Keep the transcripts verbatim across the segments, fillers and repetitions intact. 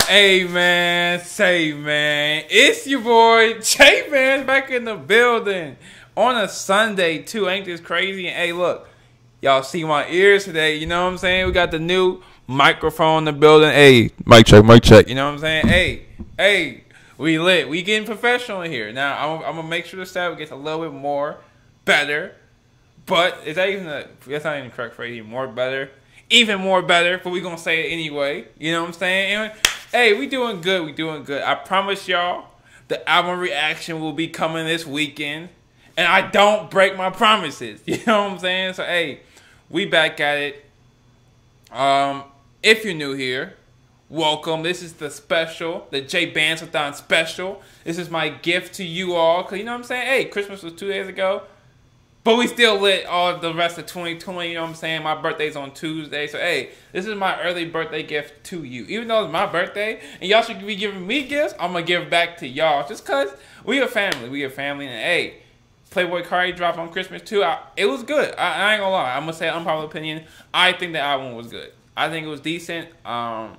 Hey man, say man, it's your boy J Vance back in the building on a Sunday too. Ain't this crazy? And hey, look, y'all see my ears today. You know what I'm saying? We got the new microphone in the building. Hey, mic check, mic check. You know what I'm saying? Hey, hey, we lit. We getting professional in here. Now I'm, I'm gonna make sure the sound gets a little bit more better. But is that even a? That's not even the correct phrase. Even more better. Even more better, but we gonna say it anyway. You know what I'm saying? Anyway, hey, we doing good. We doing good. I promise y'all, the album reaction will be coming this weekend, and I don't break my promises. You know what I'm saying? So hey, we back at it. Um, if you're new here, welcome. This is the special, the J Vance-a-thon special. This is my gift to you all, cause you know what I'm saying. Hey, Christmas was two days ago. But we still lit all of the rest of twenty twenty, you know what I'm saying? My birthday's on Tuesday. So, hey, this is my early birthday gift to you. Even though it's my birthday and y'all should be giving me gifts, I'm going to give back to y'all. Just because we a family. We a family. And, hey, Playboi Carti dropped on Christmas, too. I, it was good. I, I ain't going to lie. I'm going to say an unpopular opinion. I think the album was good. I think it was decent. Um...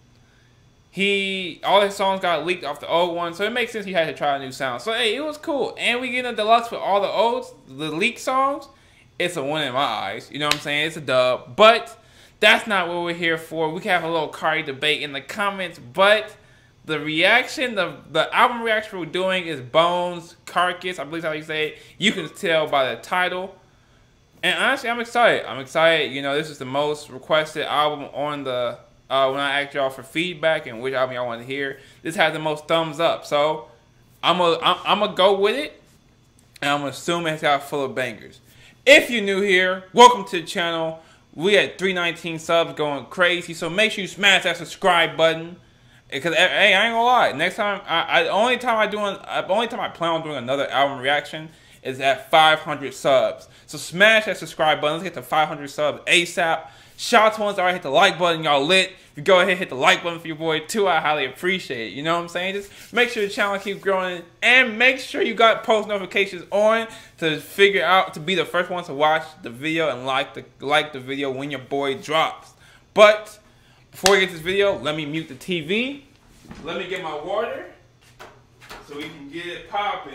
He, all his songs got leaked off the old one, so it makes sense he had to try a new sound. So, hey, it was cool. And we get a deluxe with all the old, the leaked songs. It's a win in my eyes. You know what I'm saying? It's a dub. But that's not what we're here for. We can have a little Carti debate in the comments. But the reaction, the, the album reaction we're doing is Bones, Carcass. I believe that's how you say it. You can tell by the title. And honestly, I'm excited. I'm excited. You know, this is the most requested album on the... Uh, when I asked y'all for feedback and which album y'all want to hear, this has the most thumbs up. So I'm gonna I'm, I'm gonna go with it, and I'm gonna assume it's got full of bangers. If you're new here, welcome to the channel. We at three nineteen subs, going crazy. So make sure you smash that subscribe button. Because hey, I ain't gonna lie. Next time, I, I only time I doing, uh, only time I plan on doing another album reaction is at five hundred subs. So smash that subscribe button. Let's get to five hundred subs ASAP. Shout out to ones that already hit the like button. Y'all lit. If you go ahead and hit the like button for your boy too, I highly appreciate it. You know what I'm saying? Just make sure the channel keeps growing. And make sure you got post notifications on to figure out, to be the first one to watch the video and like the, like the video when your boy drops. But before we get to this video, let me mute the T V. Let me get my water so we can get it popping.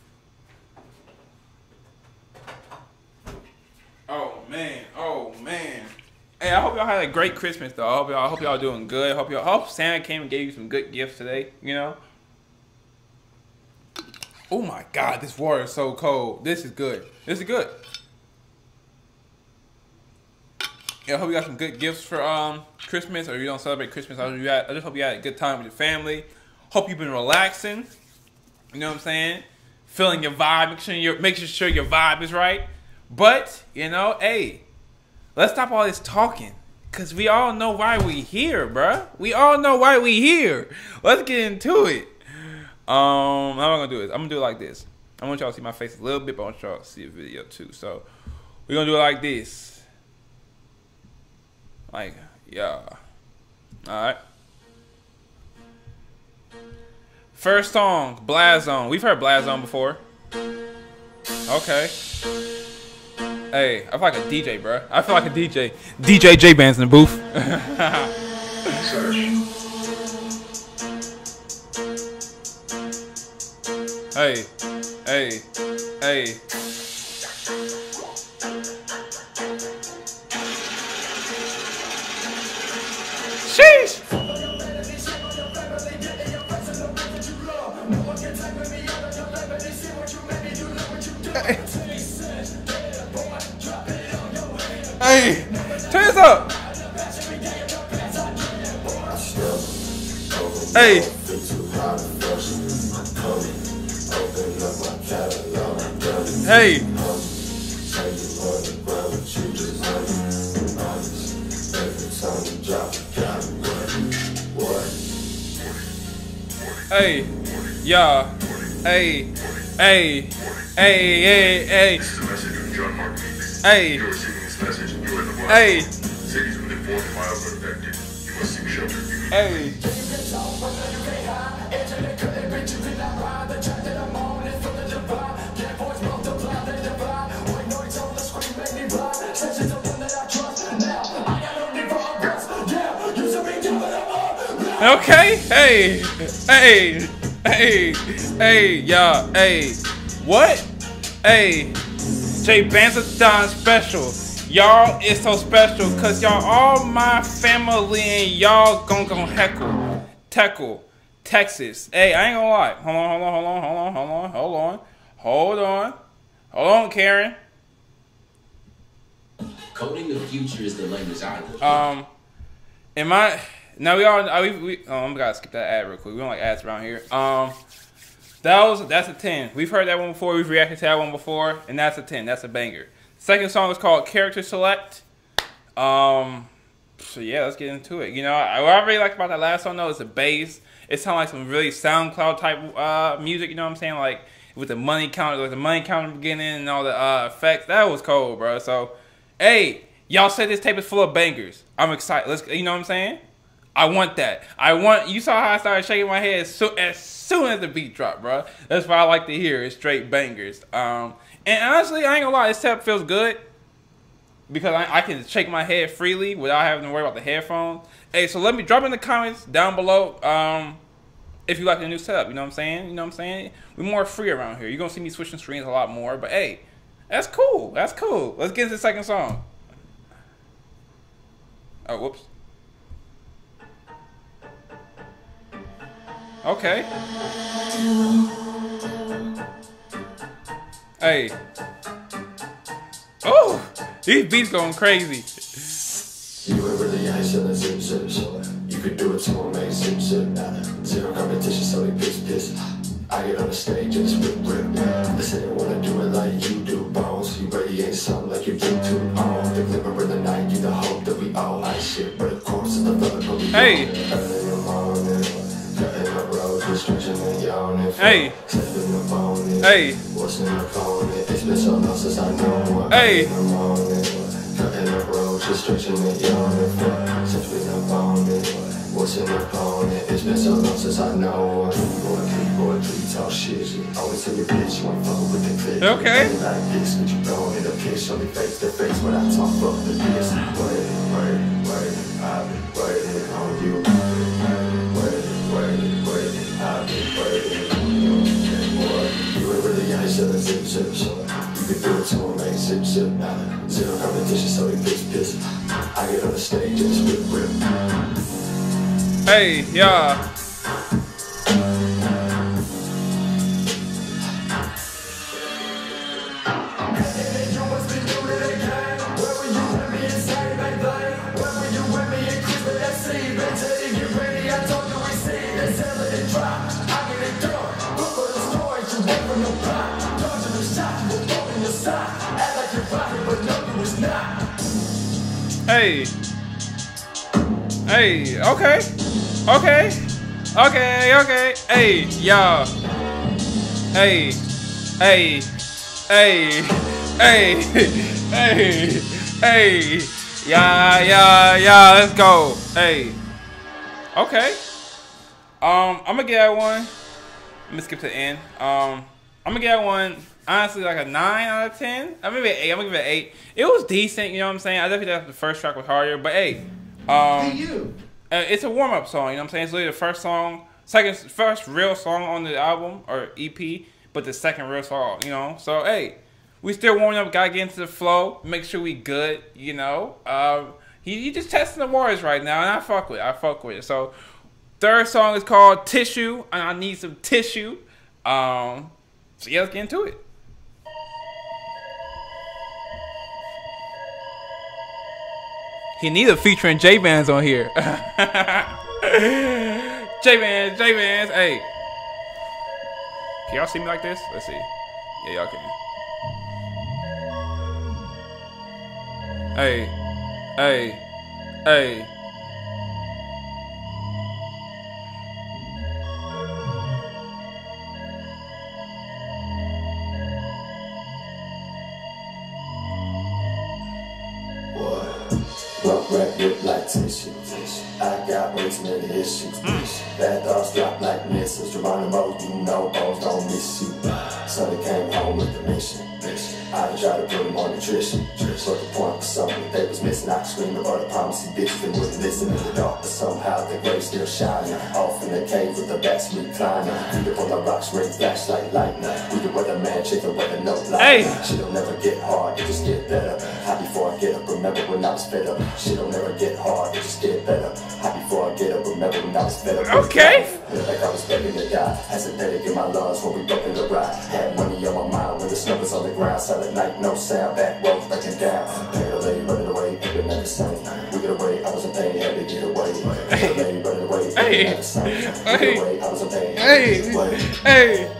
Oh, man. Oh, man. Hey, I hope y'all had a great Christmas, though. I hope y'all, I hope y'all doing good. I hope y'all, I hope Santa came and gave you some good gifts today. You know. Oh my God, this water is so cold. This is good. This is good. Yeah, I hope you got some good gifts for um Christmas, or you don't celebrate Christmas. I just hope you had a good time with your family. Hope you've been relaxing. You know what I'm saying? Feeling your vibe. Make sure your make sure your vibe is right. But you know, hey. Let's stop all this talking, cause we all know why we here, bruh. We all know why we here. Let's get into it. Um, how am I gonna do this? I'm gonna do it like this. I want y'all to see my face a little bit, but I want y'all to see the video too. So we're gonna do it like this. Like, yeah. All right. First song, Blazone. We've heard Blazone before. Okay. Hey, I feel like a D J, bro. I feel like a D J. D J J Vance in the booth. Hey, hey, hey. Sheesh. Hey, turn this up. Hey. Hey. Hey. Yeah. Hey. Hey. Hey. Hey. Hey. Hey. Hey. Hey. Okay, hey, hey, hey, hey, y'all, hey, what? Hey, Jay Banzadon special. Y'all is so special because y'all all my family and y'all gon' gon' heckle, teckle, Texas. Hey, I ain't gonna lie. Hold on, hold on, hold on, hold on, hold on, hold on, hold on, hold on, Karen. Coding the future is the language I know. Um, am I? Now we all. Uh, we, we, oh, I'm gonna skip that ad real quick. We don't like ads around here. Um, that was that's a ten. We've heard that one before. We've reacted to that one before, and that's a ten. That's a banger. Second song is called Character Select. Um, so yeah, let's get into it. You know, I, what I really like about that last song though is the bass. It sounds like some really SoundCloud type uh music. You know what I'm saying? Like with the money counter, like the money counter beginning and all the uh, effects. That was cold, bro. So, hey, y'all said this tape is full of bangers. I'm excited. Let's, you know what I'm saying? I want that. I want. You saw how I started shaking my head so, as soon as the beat dropped, bro. That's what I like to hear. Is straight bangers. Um, and honestly, I ain't gonna lie. This setup feels good because I, I can shake my head freely without having to worry about the headphones. Hey, so let me drop in the comments down below. Um, if you like the new setup, you know what I'm saying. You know what I'm saying. We're more free around here. You're gonna see me switching screens a lot more. But hey, that's cool. That's cool. Let's get into the second song. Oh, whoops. Okay. Hey. Oh, these beats going crazy. You were really high selling zip zips. You could do it to a main zip zip. Zero competition, so they piss piss. I get on the stage and it's rip rip. They say they wanna do it like you do, bones. You radiate something like you do too. Oh, the glimmer of the night, you the hope that we all I shit. But of course, it's the love that we hey. Early in the morning, cutting up roads, we're stretching and yawning. Hey. Slipping the bone. Hey. What's in the phone? It's been so long since I know. Hey. In the morning, cutting up roads, we're stretching and yawning. Since we done bonded. What's in the phone? It's been so long since I know. Tree boy, tree boy, tree talk shit. Always tell your bitch you ain't fucking with the clip. Okay. Like this, but you don't hit a pitch. Show me face to face when I talk fuck the this. Waiting, waiting, waiting. I've been waiting on you. Waiting, waiting, waiting. I've been waiting on you. And boy, you ain't really out here selling zip zips. You can do it to a main zip zip. Zero competition, so they piss piss. I get on the stage and it's rip rip. Hey, yeah. Hey. Hey, okay. Okay. Okay, okay. Hey, y'all. Hey. Hey. Hey. Hey. Hey. Hey. Yeah, yeah, yeah. Let's go. Hey. Okay. Um, I'm gonna get that one. Let me skip to the end. Um, I'm gonna get that one. Honestly, like a nine out of ten. I'm gonna give it an eight. I'm gonna give it an eight. It was decent, you know what I'm saying? I definitely thought the first track was harder, but hey. Um, hey, you. Uh, it's a warm up song, you know what I'm saying? It's literally the first song, second, first real song on the album or E P, but the second real song, you know? So, hey, we still warming up, gotta get into the flow, make sure we good, you know? Um, he, he just testing the waters right now, and I fuck with it. I fuck with it. So, third song is called Tissue, and I Need Some Tissue. Um, so, yeah, let's get into it. He need a featuring J-Bands on here. J-Bands, J-Bands, hey. Can y'all see me like this? Let's see. Yeah, y'all can. Hey, hey, hey. Rock rap whip like tissue. I got way too many issues. Bad thoughts drop like missiles. Geronimo, you know bones don't miss you. Sonny came home with the mission. I tried to put him on nutrition. But the point was something they was missing. not screaming about the promises, bitches that wouldn't listen in the dark, but somehow the grave still shining. Off in the cave with the bats reclining. Feet up on the rocks, ring flash like lightning. We the weatherman, check the weather, no light. Hey. Shit don't never get hard, it just get better. High before I get up, remember when I was fed up. Shit don't never get hard, it just get better. High before I get up, remember when I was fed up. Okay. Feel like I was begging to die. Acidic in my lungs when we broke in the ride. Had money on my mind when the snow was on the ground. Silent night, no sound, back roads breaking down. Parallel, running away, it never same. We get away, I wasn't paying, had to get away. Parallel, running away, Hey. never same. We Hey. get away, I wasn't paying, had to Hey. get away. Hey.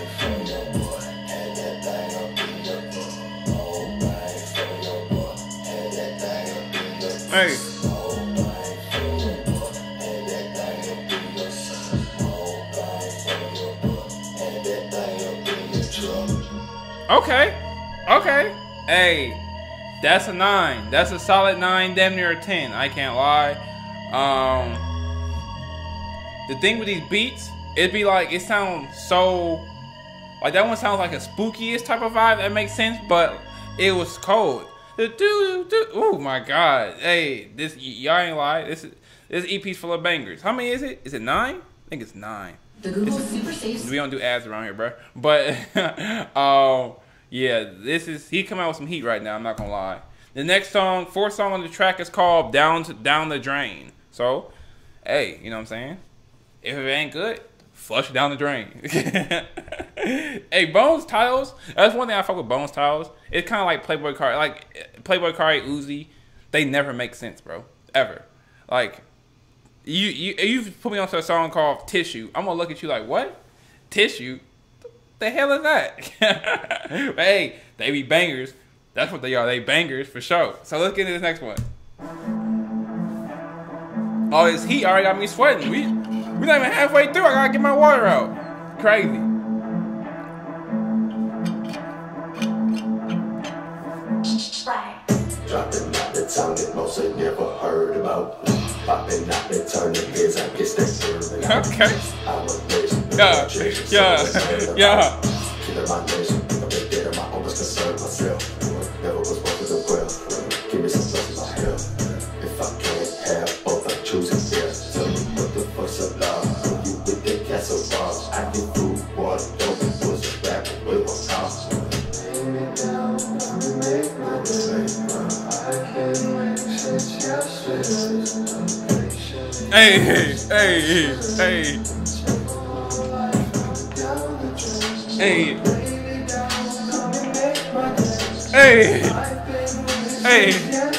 Hey. Okay. Okay. Hey. That's a nine. That's a solid nine, damn near a ten. I can't lie. Um, the thing with these beats, it'd be like, it sounds so, like that one sounds like a spookiest type of vibe. That makes sense, but it was cold. Oh my god. Hey, this, y'all ain't lie. This is, this E P's full of bangers. How many is it? Is it nine? I think it's nine. The Google Super Safe. We don't do ads around here, bro. But, um, yeah, this is, he come out with some heat right now, I'm not gonna lie. The next song, fourth song on the track is called Down to, Down the Drain. So, hey, you know what I'm saying? If it ain't good, flush it down the drain. Hey, Bones titles, that's one thing I fuck with Bones titles. It's kind of like Playboy Cardi, like Playboy Cardi, Uzi. They never make sense, bro. Ever. Like, you, you, you put me onto a song called Tissue. I'm gonna look at you like, what? Tissue? The hell is that? But hey, they be bangers. That's what they are. They bangers for sure. So let's get into this next one. Oh, this heat already got me sweating. We we not even halfway through. I gotta get my water out. Crazy. Dropping out the tongue that most ain't never heard about. Popping out the turning heads, I guess that's heard about. Okay. I'm a legend. Yeah, yeah, yeah. Killing my legend. I'm a dead of my own, was concerned myself. Never was supposed to do well. Give me some blessings I have. If I can't have both, I'm choosing this. Tell me what the fuck's up, love. When you with that castle boss, I get food, water, dope, and pussy, rapping with my house. Lay me down, make my day. I can't wait since yesterday. Hey, hey, hey, hey. Hey. Hey. Hey.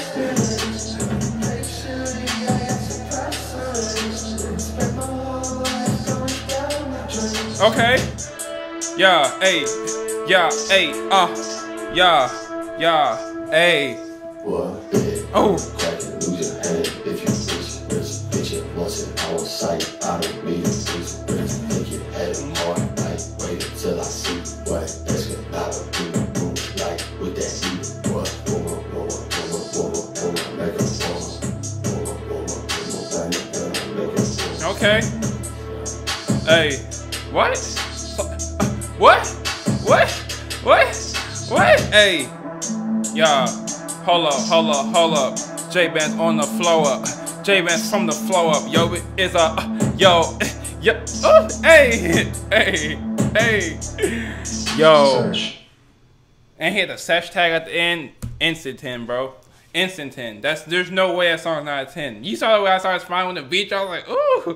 Okay. Yeah, hey. Yeah, hey. Uh. Yeah. Yeah. Hey. Oh. Lose your head if you bitch, bitch, bitch it once and on sight. I don't need a bitch, bitch, think you had a hard night. Wait until I see what that's gonna do. Move like with that heat. What? Woman, woman, woman, woman, woman, make a woman. Woman, woman, woman, make a woman. Okay. Hey. What? What? What? What? What? Hey. Yeah. Hold up, hold up, hold up. J-Band's on the flow up. J-Band's from the flow up. Yo, it is a, yo, yo, oh, hey, hey, hey, yo. And he had the sesh tag at the end. Instant ten, bro. Instant ten. That's, there's no way that song's not a ten. You saw the way I started smiling on the beach. I was like,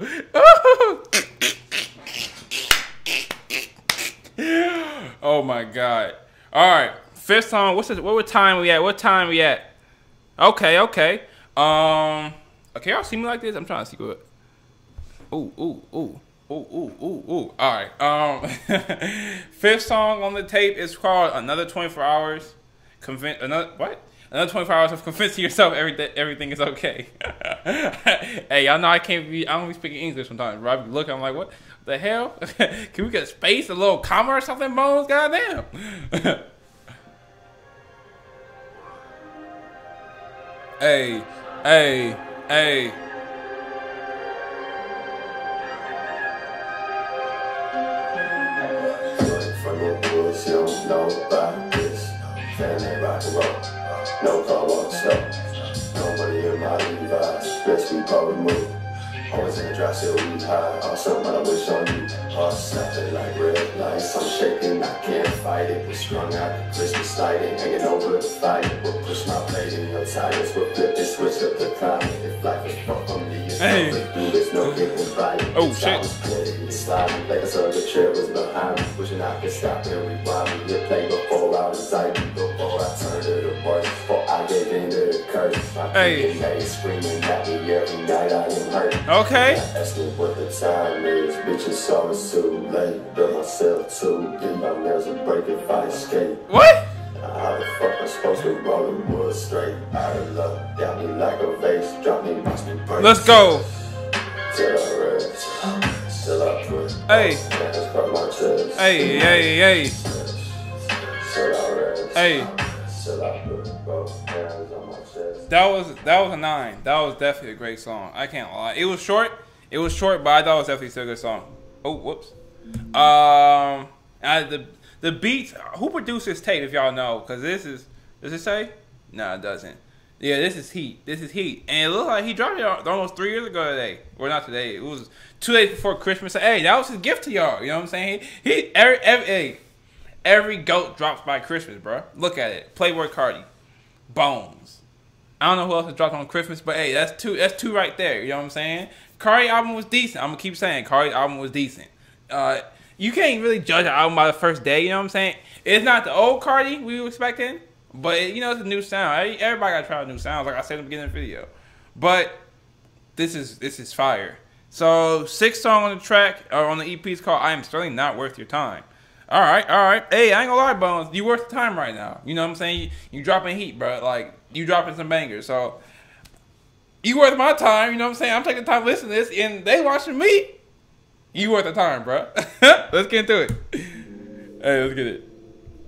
ooh, ooh. Oh my God. All right. Fifth song, what's this, what time we at? What time we at? Okay, okay. Um, okay, y'all see me like this? I'm trying to see what. Ooh, ooh, ooh, ooh, ooh, ooh, ooh. All right. Um, fifth song on the tape is called "Another twenty-four Hours." Convince another what? Another twenty-four hours of convincing yourself everything everything is okay. Hey, y'all know I can't be. I don't be speaking English sometimes. Bro, I be looking. I'm like, what the hell? Can we get space, a little comma or something, Bones? Goddamn. Hey, hey, hey. From the woods, you don't know about this. Family rock and roll. No car, walk slow. No with my Levi's. Best we both move. Always in the drop, still we high. Also, but I wish on you. Heart snapping like red lights. I'm shaking, I can't fight it. We're strung out, Christmas lighting, hanging over the fire. We'll push my blade in your tires. We'll flip and switch up the climate. If life is far from me, it's hey. no through. There's no getting right. Oh shit! Sliding like a circuit trail was behind me. Wishing I could stop and rewind me. Hit play before I was like before I turned to the worst. Before I gave in to the curse. My hey. Hey, screaming at me every night. I am hurt. Okay. Asking what the time is, bitches saw it's too late. Built myself too deep, my nails will break if I escape. What? How the fuck I'm supposed to roll the wood straight? Out of luck, got me like a vase, drop me, watch me break. Let's go. Till I rest, till I put hey. hands by my chest. Hey, hey, hey. Till I rest, hey. Till I put both hands on my chest. That was that was a nine. That was definitely a great song. I can't lie. It was short. It was short, but I thought it was definitely still a good song. Oh, whoops. Um, I, the the beats. Who produced this tape? If y'all know, because this is. Does it say? No, it doesn't. Yeah, this is Heat. This is Heat, and it looks like he dropped it almost three years ago today. Or not today. It was two days before Christmas. Hey, that was his gift to y'all. You know what I'm saying? He, he every every hey, every goat drops by Christmas, bro. Look at it. Playboy Cardi, Bones. I don't know who else has dropped on Christmas, but hey, that's two. That's two right there. You know what I'm saying? Cardi album was decent. I'm gonna keep saying Cardi album was decent. Uh, you can't really judge an album by the first day. You know what I'm saying? It's not the old Cardi we were expecting, but it, you know it's a new sound. Everybody got to try new sounds, like I said in the beginning of the video. But this is this is fire. So sixth song on the track or on the E P is called "I Am Certainly Not Worth Your Time." All right, all right. Hey, I ain't gonna lie, Bones. You worth the time right now. You know what I'm saying? You, you dropping heat, bro. Like you dropping some bangers. So. You worth my time, you know what I'm saying? I'm taking time to listen to this, and they watching me. You worth the time, bro. Let's get into it. Hey, let's get it.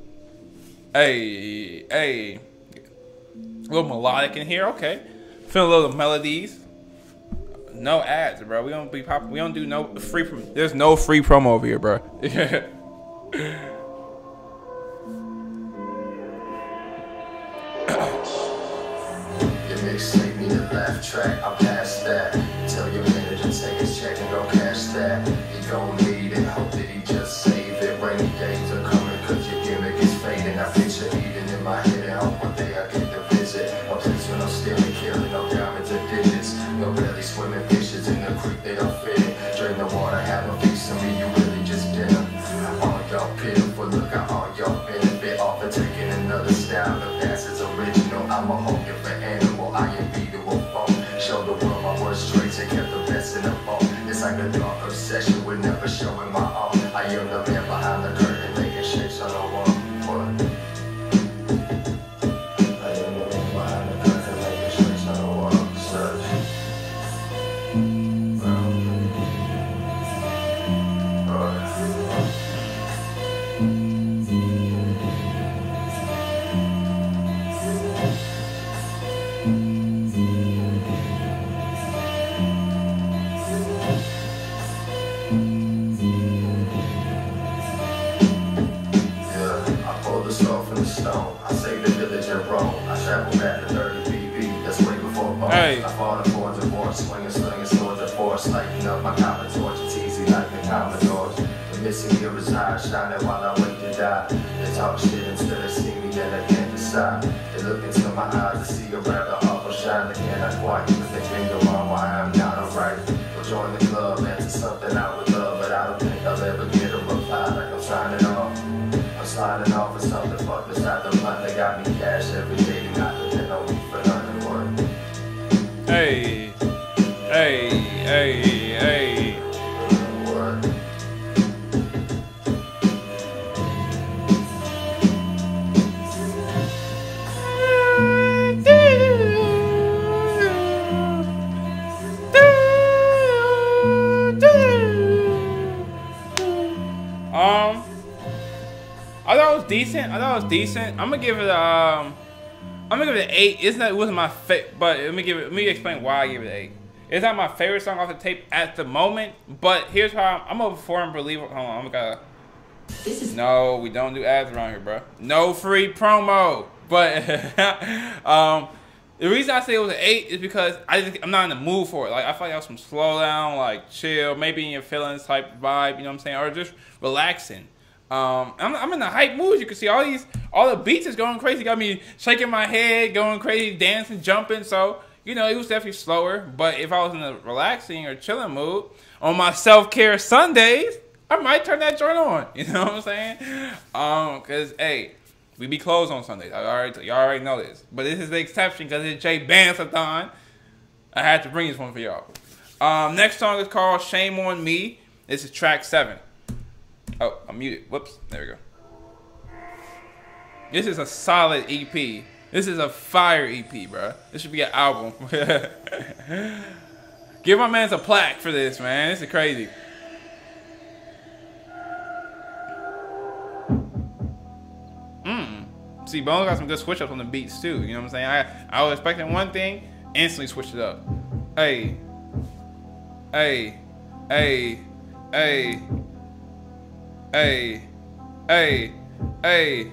Hey, hey. A little melodic in here, okay. Feeling a little melodies. No ads, bro. We don't be pop. We don't do no free. Prom There's no free promo over here, bro. Save me the laugh track, I'm past that. Tell your manager take his check and go cash that. He gon' need it, hope that he just save it. Rainy days are coming cause your gimmick is fading. I picture eating in my head and hope one day I get to visit a place where no stealing, killing, no diamonds or digits. No belly swimming fishes in the creek they don't fit in. Drain the water, have a fix of me, you really just dinner. All y'all pitiful, look at all y'all benefit off of taking another style. The past is original, I'm a hoping for animal. I am beatable phone. Show the world my worst traits and kept the best in the phone. It's like a dark obsession with never showing my all. I am the man behind the curtain making shapes on the wall. What? I am the man behind the curtain making shapes on the wall. Search. I say the village in Rome. I travel back to thirty B B. That's way before bars. Hey. I fought a four divorce, swinging, slinging swords of force, lighting up my common torch. It's easy like the Commodores. The missing here is high, shining while I wait to die. They talk shit instead of see me, then I can't decide. They look into my eyes to see a rather awful shine. They cannot quite put their finger on why I'm not alright. We'll join the club, answer something I would love, but I don't think I'll ever get a reply like I'm signing off. I'm signing off for something fucked beside the blunt. They got me cash every day, they not depend on me for nothing. What? Hey, hey, hey, hey. What? Um, I thought it was decent. I thought it was decent. I'm gonna give it um, I'm gonna give it an eight. It's not. It wasn't my favorite, but let me give it. Let me explain why I give it an eight. It's not my favorite song off the tape at the moment, but here's how I'm, I'm a firm believer. Hold on, I'm gonna. This is no, we don't do ads around here, bro. No free promo. But um, The reason I say it was an eight is because I just, I'm not in the mood for it. Like I feel like that was some slow down, like chill, maybe in your feelings type vibe. You know what I'm saying? Or just relaxing. Um, I'm, I'm in the hype mood. You can see all these, all the beats is going crazy. Got me shaking my head, going crazy, dancing, jumping. So you know, it was definitely slower. But if I was in a relaxing or chilling mood on my self care Sundays, I might turn that joint on. You know what I'm saying? Um, cause hey, we be closed on Sundays. I already, y'all already know this. But this is the exception because it's J Bands-a-thon. I had to bring this one for y'all. Um, next song is called "Shame on Me." This is track seven. Oh, I'm muted. Whoops. There we go. This is a solid E P. This is a fire E P, bro. This should be an album. Give my man a plaque for this, man. This is crazy. Mm. See, Bones got some good switch ups on the beats too. You know what I'm saying? I I was expecting one thing, instantly switched it up. Hey, hey, hey, hey. Hey, hey, hey.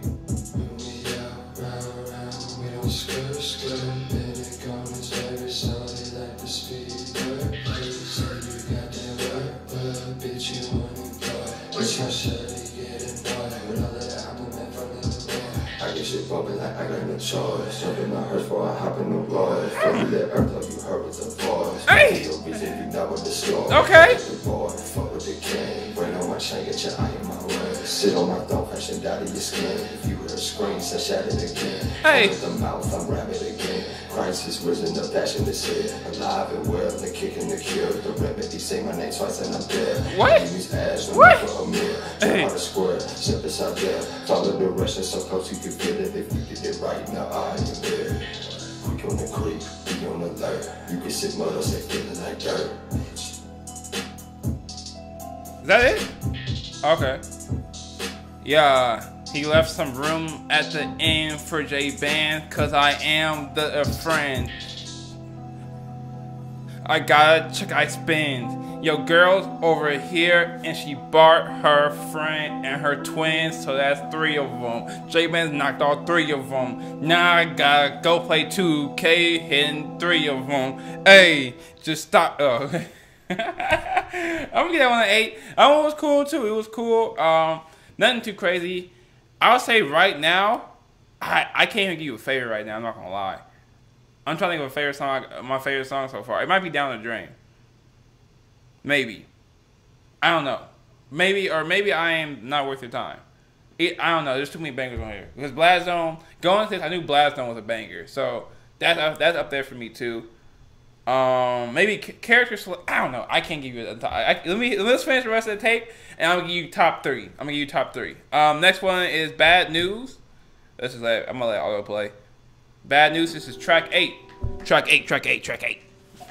Shit bumping like I got no choice. Jumping my hearse before I hop in the road. Fuck that earth like you heard with the voice. Hey! Okay. Fuck with the king. Rain on my chain, get your eye in my way. Sit on my thumb, fashion out of your skin. If you hear a scream, I shout it again. Hey! With the mouth, I'm rabid again. Christ is risen, the passion is here. Alive and well, the kick and the cure. The remedy, say my name twice and I'm dead. What? Ass, what? For a meal. Hey! Jump out of square, simple out there. Follow the direction so close you can feel it. If you did it right, now I am there. Quick on the creek, be on alert. You can sit mud or say feeling like dirt. Is that it? Okay. Yeah, he left some room at the end for J Band, cause I am the a friend. I got a check I spend. Yo, girl's over here and she bought her friend and her twins, so that's three of them. J Band's knocked all three of them. Now I gotta go play two K, hitting three of them. Hey, just stop. Oh. I'm gonna get that one an eight. That one was cool too. It was cool. Um, nothing too crazy. I'll say right now, I I can't even give you a favorite right now. I'm not gonna lie. I'm trying to think of a favorite song. My favorite song so far. It might be "Down the Drain." Maybe. I don't know. Maybe or maybe I am not worth your time. It, I don't know. There's too many bangers on here. Because Blast Zone, going to this, I knew Blast Zone was a banger. So that's up, that's up there for me too. Um, maybe character. I don't know. I can't give you a top. I, let me let's finish the rest of the tape, and I'm gonna give you top three. I'm gonna give you top three. Um, next one is Bad News. This is let, I'm gonna let auto play. Bad News. This is track eight. Track eight. Track eight. Track eight.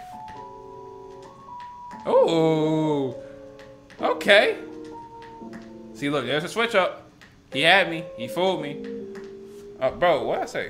Oh, okay. See, look, there's a switch up. He had me. He fooled me. Uh, bro, what'd I say?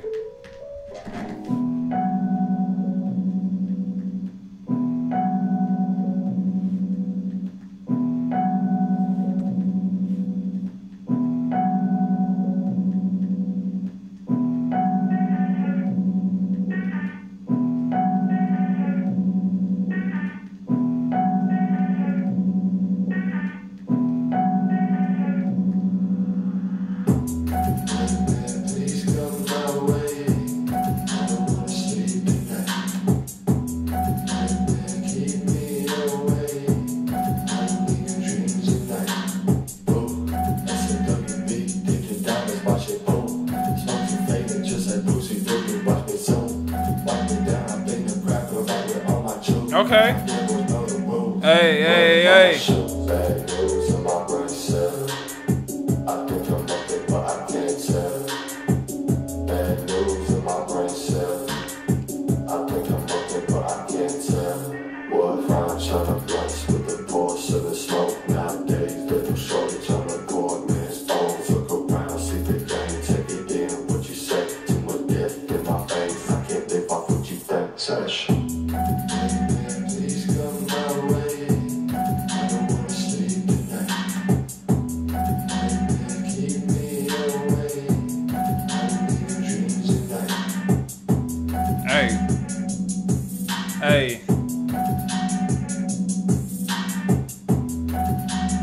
Okay. Hey, hey, hey.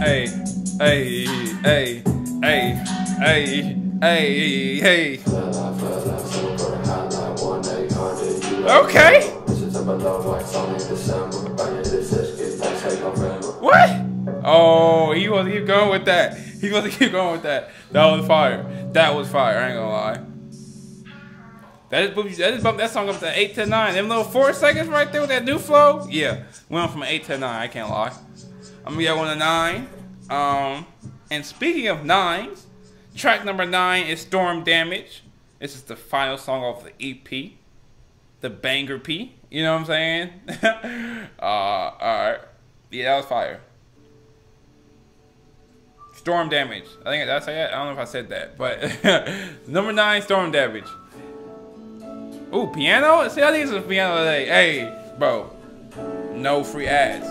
Hey, hey, hey, hey, hey, hey, hey. Okay. What? Oh, he wants to keep going with that. He wants to keep going with that. That was fire. That was fire. I ain't gonna lie. That just bumped, that just bumped that song up to eight to nine. Them little four seconds right there with that new flow. Yeah, went from eight to nine. I can't lie. I'm gonna get one to nine. Um, and speaking of nines, track number nine is Storm Damage. This is the final song off the E P, the Banger P. You know what I'm saying? uh, all right. Yeah, that was fire. Storm Damage. I think did I say that? I don't know if I said that, but number nine, Storm Damage. Ooh, piano? See, I think it's a piano today. Hey, bro, no free ads.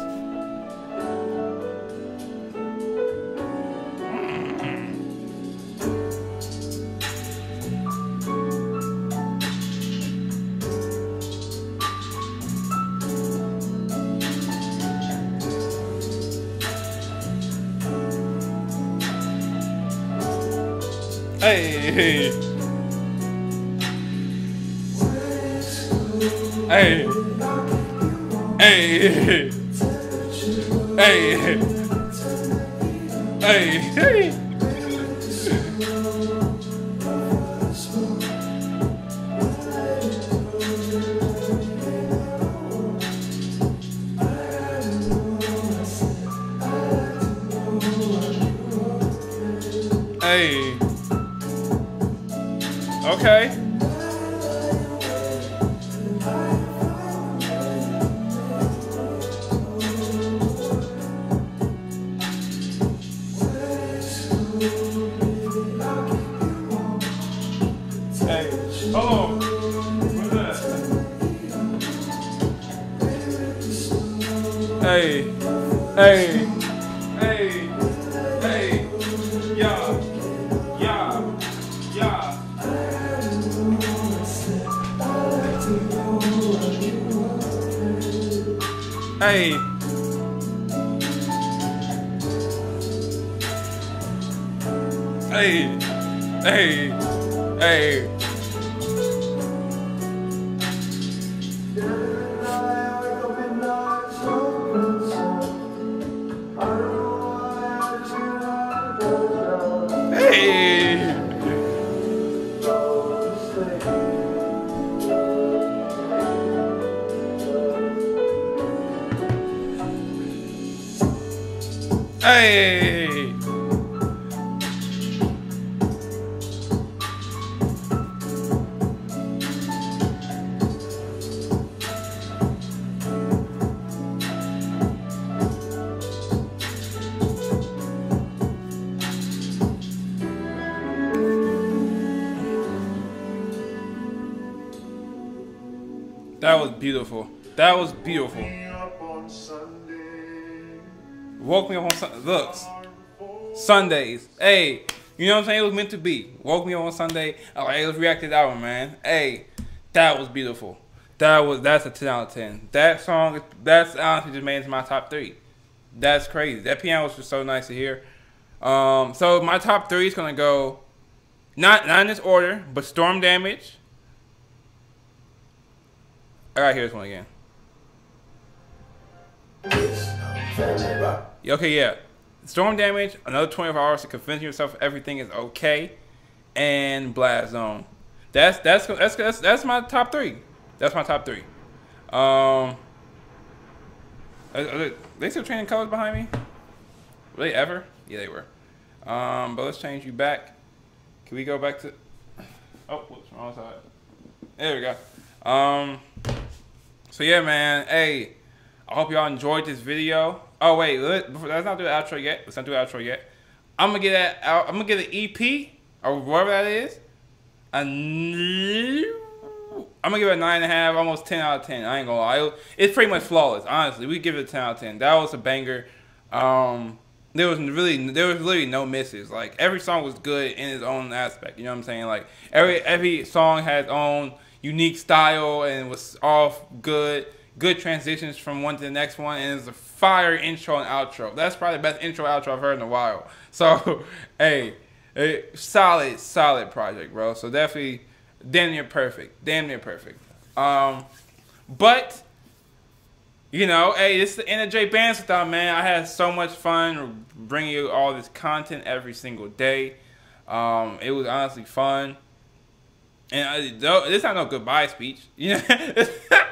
Hey, hey, hey, hey, hey, hey, hey. Hey. Okay. Hey, hold on. What's that? Hey, hey, hey, hey, yeah, yeah, yeah. Hey. Hey. Hey. Hey. Hey. Hey! That was beautiful. That was beautiful. Woke me up on Sunday. Looks. Sundays. Hey, you know what I'm saying? It was meant to be. Woke me up on Sunday. All right, let's react to that one, man. Hey, that was beautiful. That was, that's a ten out of ten. That song, that's honestly just made it to my top three. That's crazy. That piano was just so nice to hear. Um, so my top three is going to go, not, not in this order, but Storm Damage. I gotta hear this one again. Okay, yeah. Storm Damage, another twenty-four hours to convince yourself everything is okay, and Blast Zone. That's that's that's that's that's my top three. That's my top three. Um, are, are they still training colors behind me? Were they ever? Yeah, they were. Um, but let's change you back. Can we go back to? Oh, whoops, wrong side. There we go. Um. So yeah, man. Hey, I hope y'all enjoyed this video. Oh wait, let, before, let's not do the outro yet. Let's not do the outro yet. I'm gonna get that out. I'm gonna get an E P or whatever that is. A, I'm gonna give it a nine and a half, almost ten out of ten. I ain't gonna lie. It's pretty much flawless. Honestly, we give it a ten out of ten. That was a banger. Um, there was really, there was really no misses. Like every song was good in its own aspect. You know what I'm saying? Like every every song had its own unique style and was all good. Good transitions from one to the next one, and it's a fire intro and outro. That's probably the best intro outro I've heard in a while. So, hey, hey, solid, solid project, bro. So definitely, damn near perfect. Damn near perfect. Um, but, you know, hey, this is the end of Jay Bandsthon, man. I had so much fun bringing you all this content every single day. Um, it was honestly fun. And uh, this is not no goodbye speech. You know?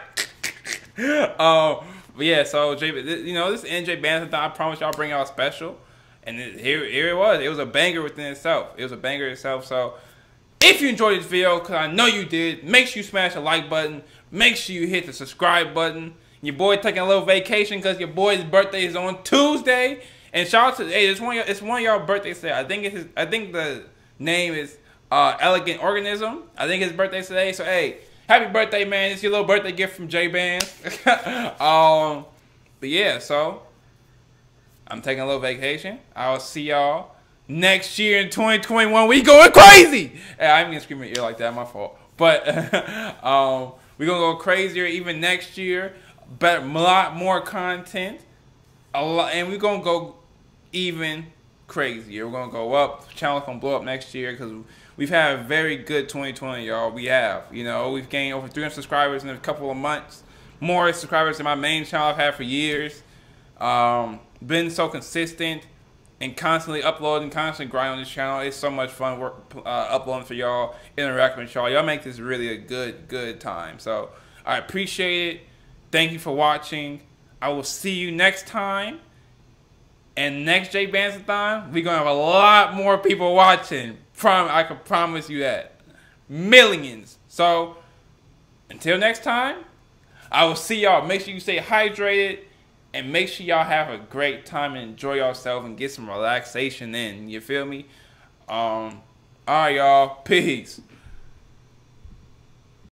um, but yeah, so, Jay, you know, this is N J Bandsthon. I promise y'all bring y'all special. And it, here, here it was. It was a banger within itself. It was a banger itself. So, if you enjoyed this video, because I know you did, make sure you smash the like button. Make sure you hit the subscribe button. Your boy taking a little vacation because your boy's birthday is on Tuesday. And shout out to, hey, it's one of y'all, it's one of y'all birthdays today. I think it's his, I think the name is uh, Elegant Organism. I think his birthday's today. So, hey, happy birthday, man. It's your little birthday gift from J Bands. um, but yeah, so I'm taking a little vacation. I'll see y'all next year in twenty twenty-one. We going crazy. Hey, I ain't gonna scream in your ear like that. My fault. But um, we're gonna go crazier even next year. Better, a lot more content. A lot, and we're gonna go even crazier. We're gonna go up. The channel's gonna blow up next year because we've had a very good twenty twenty, y'all. We have, you know, we've gained over three hundred subscribers in a couple of months. More subscribers than my main channel I've had for years. Um, been so consistent and constantly uploading, constantly grinding on this channel. It's so much fun work uh, uploading for y'all, interacting with y'all. Y'all make this really a good, good time. So I appreciate it. Thank you for watching. I will see you next time. And next Jay Bandsthon, we're gonna have a lot more people watching. Prom I can promise you that. Millions. So until next time, I will see y'all. Make sure you stay hydrated. And make sure y'all have a great time and enjoy yourself and get some relaxation in. You feel me? Um, all right, y'all. Peace.